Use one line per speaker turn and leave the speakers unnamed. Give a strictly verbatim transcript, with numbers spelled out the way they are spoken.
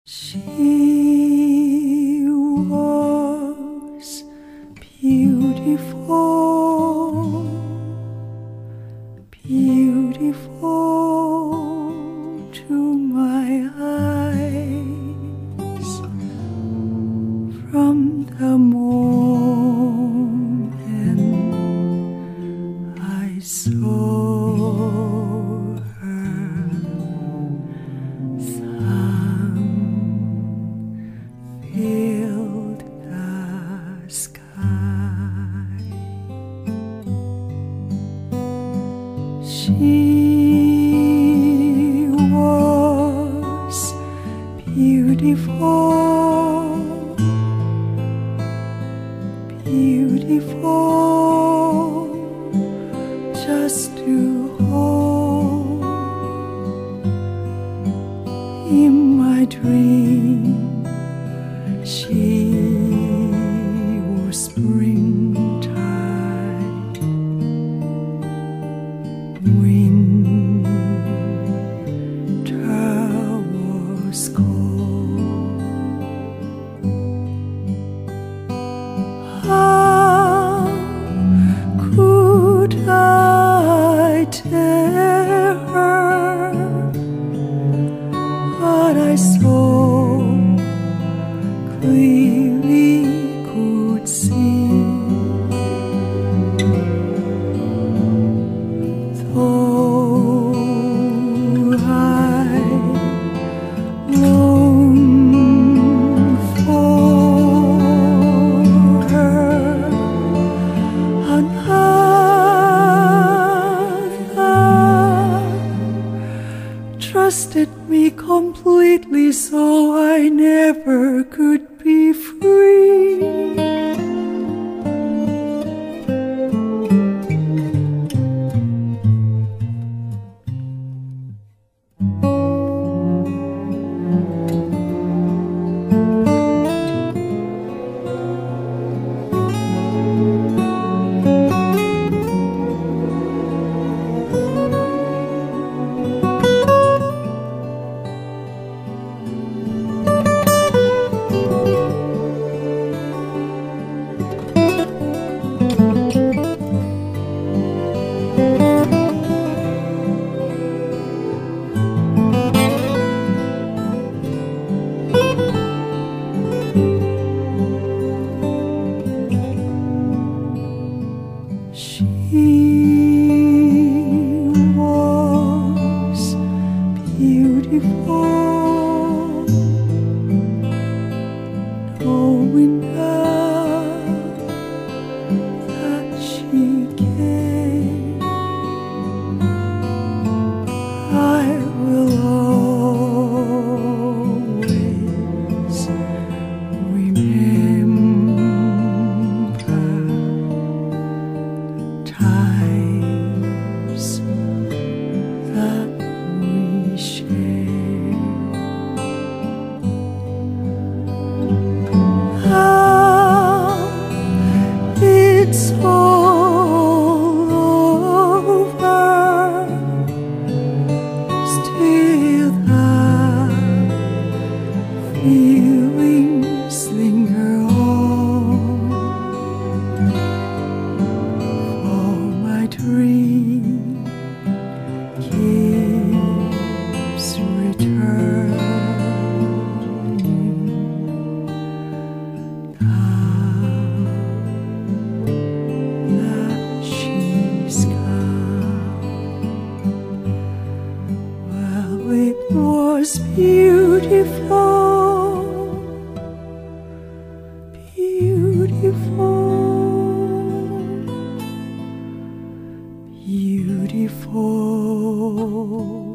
She was beautiful, beautiful to my eyes from the moment I saw her. Filled the sky. She was beautiful, beautiful just to hold in my dream. She was springtime, winter was cold. How could I tell her what I saw? Clearly could see, though I longed for her, another trusted me completely, so I never could be free. She was beautiful, knowing now that she came. I will always remember times that we shared. How it's all over, still the feelings linger on. Dream keeps returning now that she's gone. Well, it was beautiful, beautiful, beautiful.